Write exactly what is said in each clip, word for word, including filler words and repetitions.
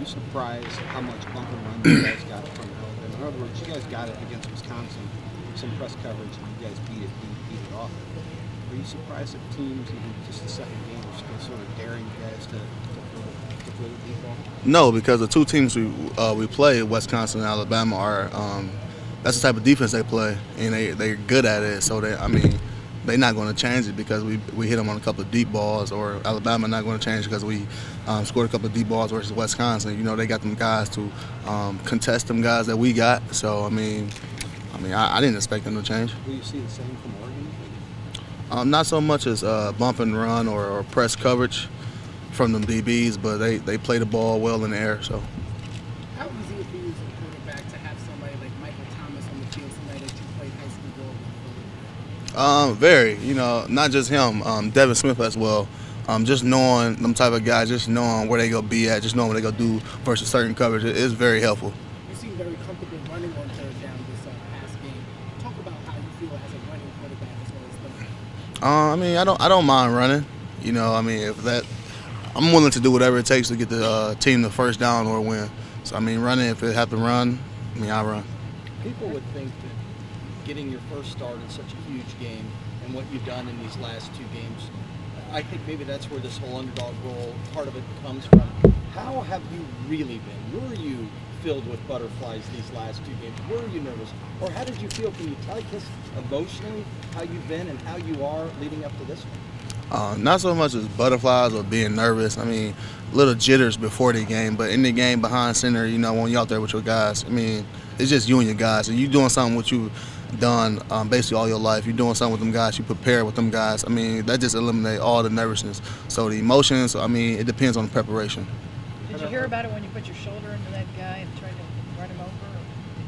surprised how much bump and run you guys got from Alabama? In other words, you guys got it against Wisconsin, some press coverage, and you guys beat it, beat, beat it off. Are you surprised that teams, even just the second game, are still sort of daring you guys to, to, throw, to throw the deep ball? No, because the two teams we uh, we play, Wisconsin and Alabama, are um, that's the type of defense they play, and they they're good at it. So they, I mean, they're not going to change it because we we hit them on a couple of deep balls, or Alabama not going to change because we um, scored a couple of deep balls versus Wisconsin. You know, they got them guys to um, contest them guys that we got. So I mean, I mean, I, I didn't expect them to change. Will you see the same from Oregon? Um, not so much as uh, bump and run or, or press coverage from them D Bs, but they, they play the ball well in the air. So. How easy would it be as a quarterback to have somebody like Michael Thomas on the field, somebody that you played high school ball with? Um, very, you know, not just him, um, Devin Smith as well. Um, just knowing them type of guys, just knowing where they gonna be at, just knowing what they gonna do versus certain coverage, it is very helpful. You seem very comfortable running on third down this uh, past game. Talk about how you feel as a running quarterback as well as throwing. Uh, I mean, I don't, I don't mind running. You know, I mean, if that, I'm willing to do whatever it takes to get the uh, team the first down or win. So I mean, running, if it have to run, I mean, I run. People would think that getting your first start in such a huge game and what you've done in these last two games, I think maybe that's where this whole underdog role, part of it comes from. How have you really been? Were you filled with butterflies these last two games? Were you nervous? Or how did you feel? Can you tell us emotionally how you've been and how you are leading up to this one? Uh, not so much as butterflies or being nervous. I mean, little jitters before the game, but in the game behind center, you know, when you're out there with your guys, I mean, it's just you and your guys. And you doing something what you've done um, basically all your life. You're doing something with them guys. You prepare with them guys. I mean, that just eliminates all the nervousness. So the emotions, I mean, it depends on the preparation. Did you hear about it when you put your shoulder into that guy and tried to run him over?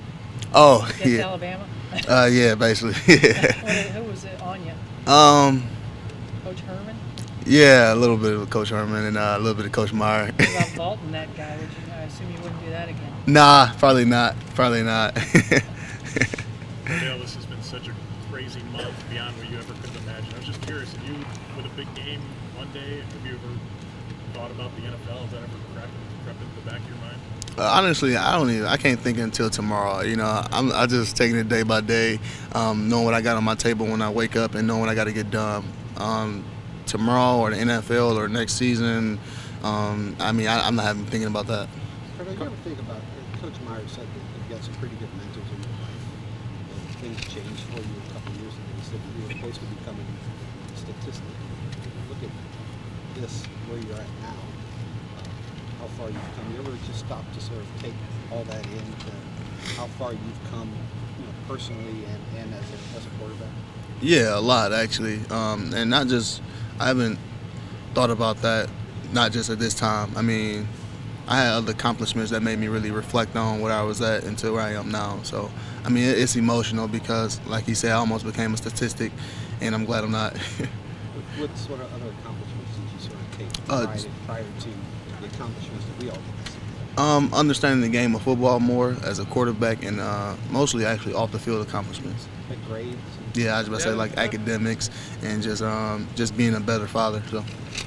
Oh, against yeah. Alabama? uh, yeah, basically. Yeah. Who was it on you? Um, Coach Herman? Yeah, a little bit of Coach Herman and uh, a little bit of Coach Meyer. What about vaulting that guy? Would you, I assume you wouldn't do that again. Nah, probably not. Probably not. Dale, this has been such a crazy month beyond what you ever could have imagined. I was just curious, if you, with a big game one day, have you ever thought about the N F L? Has that ever crept, crept into the back of your mind? Uh, honestly, I don't even. I can't think until tomorrow. You know, I'm I just taking it day by day, um, knowing what I got on my table when I wake up and knowing what I got to get done. Um, tomorrow or the N F L or next season, um, I mean, I, I'm not even thinking about that. Cardale, you ever think about, Coach Meyer said that you've got some pretty good mentors in your life. And things changed for you a couple years ago. He said that you were close to becoming a statistic. Look at this, where you're at now, uh, how far you've come. You ever just stop to sort of take all that in to how far you've come, you know, personally and, and as, a, as a quarterback? Yeah, a lot actually, um, and not just. I haven't thought about that, not just at this time. I mean, I had other accomplishments that made me really reflect on where I was at until where I am now. So, I mean, it's emotional because, like he said, I almost became a statistic, and I'm glad I'm not. What sort of other accomplishments did you sort of take Uh, prior, prior to the accomplishments that we all get to see? Um, understanding the game of football more as a quarterback, and uh, mostly actually off the field accomplishments. Like grades? Yeah, I was about to say like academics and just um, just being a better father. So.